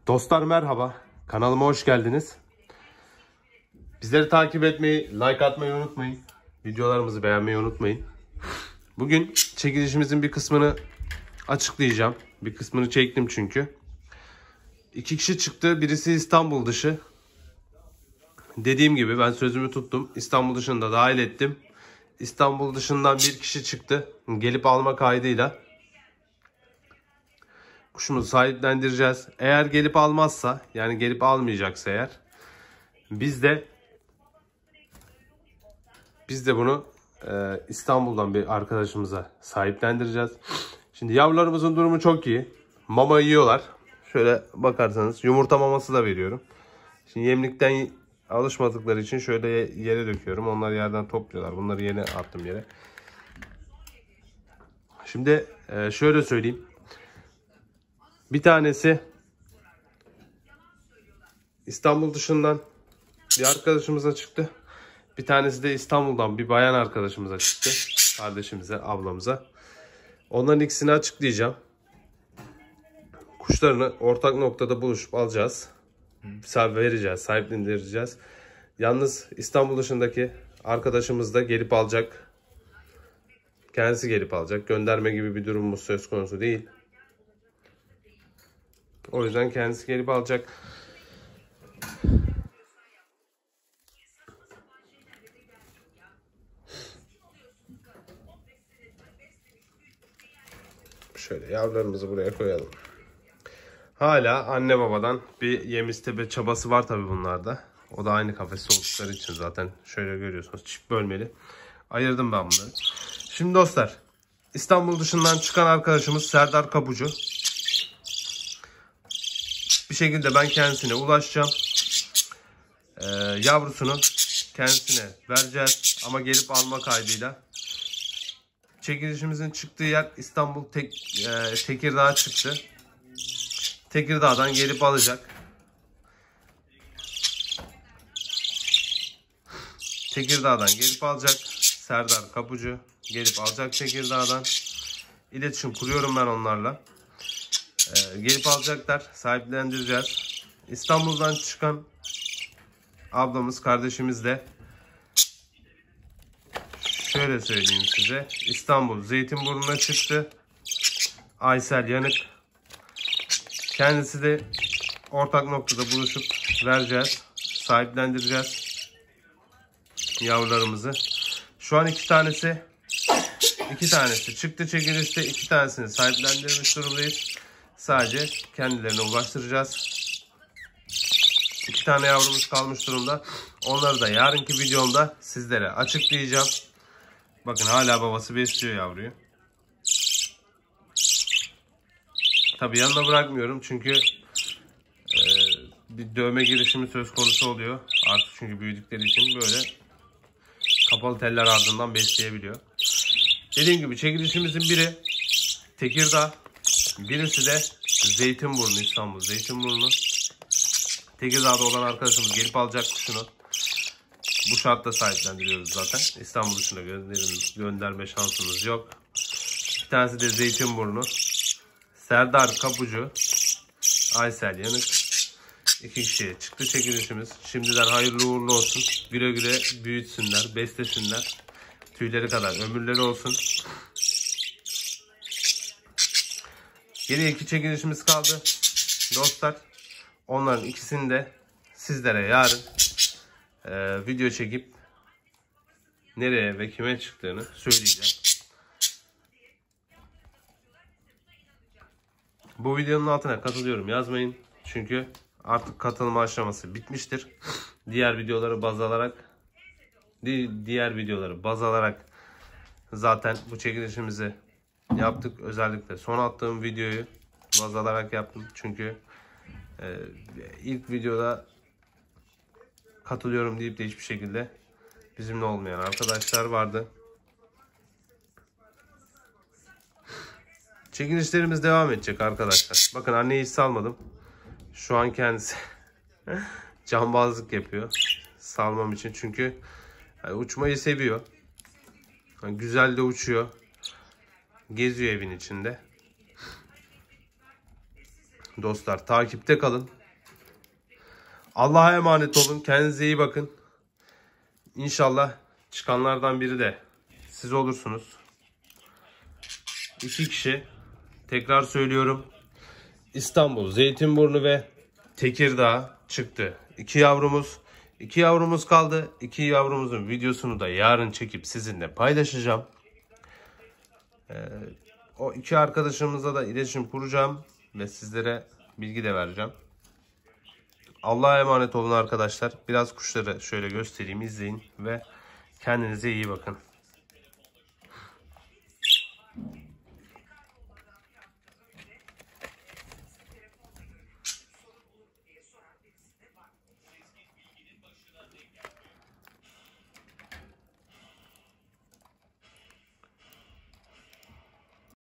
Dostlar merhaba, kanalıma hoş geldiniz. Bizleri takip etmeyi, like atmayı unutmayın. Videolarımızı beğenmeyi unutmayın. Bugün çekilişimizin bir kısmını açıklayacağım. Bir kısmını çektim çünkü. 2 kişi çıktı, birisi İstanbul dışı. Dediğim gibi ben sözümü tuttum. İstanbul dışını da dahil ettim. İstanbul dışından bir kişi çıktı. Gelip alma kaydıyla kuşumuzu sahiplendireceğiz. Eğer gelip almazsa, yani gelip almayacaksa eğer, biz de bunu İstanbul'dan bir arkadaşımıza sahiplendireceğiz. Şimdi yavrularımızın durumu çok iyi. Mama yiyorlar. Şöyle bakarsanız yumurta maması da veriyorum. Şimdi yemlikten alışmadıkları için şöyle yere döküyorum. Onlar yerden topluyorlar. Bunları yeni attım yere. Şimdi şöyle söyleyeyim. Bir tanesi İstanbul dışından bir arkadaşımıza çıktı. Bir tanesi de İstanbul'dan bir bayan arkadaşımıza çıktı. Kardeşimize, ablamıza. Onların ikisini açıklayacağım. Kuşlarını ortak noktada buluşup alacağız. Vereceğiz, sahiplendireceğiz. Yalnız İstanbul dışındaki arkadaşımız da gelip alacak. Kendisi gelip alacak. Gönderme gibi bir durumumuz söz konusu değil. O yüzden kendisi gelip alacak. Şöyle yavrularımızı buraya koyalım. Hala anne babadan bir yem isteme çabası var tabi bunlarda. O da aynı kafeste oldukları için zaten şöyle görüyorsunuz, çift bölmeli. Ayırdım ben bunları. Şimdi dostlar, İstanbul dışından çıkan arkadaşımız Serdar Kapucu. Bir şekilde ben kendisine ulaşacağım. Yavrusunu kendisine vereceğiz ama gelip alma kaydıyla. Çekilişimizin çıktığı yer İstanbul Tekirdağ çıktı. Tekirdağ'dan gelip alacak. Tekirdağ'dan gelip alacak. Serdar Kapucu gelip alacak Tekirdağ'dan. İletişim kuruyorum ben onlarla. Gelip alacaklar. Sahiplendireceğiz. İstanbul'dan çıkan ablamız, kardeşimiz de şöyle söyleyeyim size. İstanbul Zeytinburnu'na çıktı. Aysel Yanık. Kendisi de ortak noktada buluşup vereceğiz. Sahiplendireceğiz yavrularımızı. Şu an iki tanesi çıktı çekilişte. 2 tanesini sahiplendirmiş durumdayız. Sadece kendilerine ulaştıracağız. 2 tane yavrumuz kalmış durumda. Onları da yarınki videomda sizlere açıklayacağım. Bakın hala babası besliyor yavruyu. Tabi yanına bırakmıyorum çünkü bir dövme girişimi söz konusu oluyor. Artık çünkü büyüdükleri için böyle kapalı teller ardından besleyebiliyor. Dediğim gibi çekilişimizin biri Tekirdağ, birisi de Zeytinburnu, İstanbul Zeytinburnu. Tekirdağ'da olan arkadaşımız gelip alacak kuşunu. Bu şartta sahiplendiriyoruz zaten. İstanbul dışına gönderme şansımız yok. Bir tanesi de Zeytinburnu. Serdar Kapucu, Aysel Yanık. 2 kişiye çıktı çekilişimiz. Şimdiden hayırlı uğurlu olsun. Güle güle büyütsünler, beslesinler. Tüyleri kadar ömürleri olsun. Geriye 2 çekilişimiz kaldı. Dostlar, onların ikisini de sizlere yarın video çekip nereye ve kime çıktığını söyleyeceğim. Bu videonun altına katılıyorum yazmayın. Çünkü artık katılma aşaması bitmiştir. Diğer videoları baz alarak zaten bu çekilişimizi yaptık. Özellikle son attığım videoyu baz alarak yaptım. Çünkü ilk videoda katılıyorum deyip de hiçbir şekilde bizimle olmayan arkadaşlar vardı. Çekilişlerimiz devam edecek arkadaşlar. Bakın anneyi hiç salmadım. Şu an kendisi cambazlık yapıyor. Salmam için. Çünkü uçmayı seviyor. Güzel de uçuyor. Geziyor evin içinde. dostlar. Takipte kalın. Allah'a emanet olun. Kendinize iyi bakın. İnşallah çıkanlardan biri de siz olursunuz. 2 kişi. Tekrar söylüyorum. İstanbul, Zeytinburnu ve Tekirdağ çıktı. 2 yavrumuz. 2 yavrumuz kaldı. 2 yavrumuzun videosunu da yarın çekip sizinle paylaşacağım. O 2 arkadaşımızla da iletişim kuracağım ve sizlere bilgi de vereceğim. Allah'a emanet olun arkadaşlar. Biraz kuşları şöyle göstereyim, izleyin ve kendinize iyi bakın.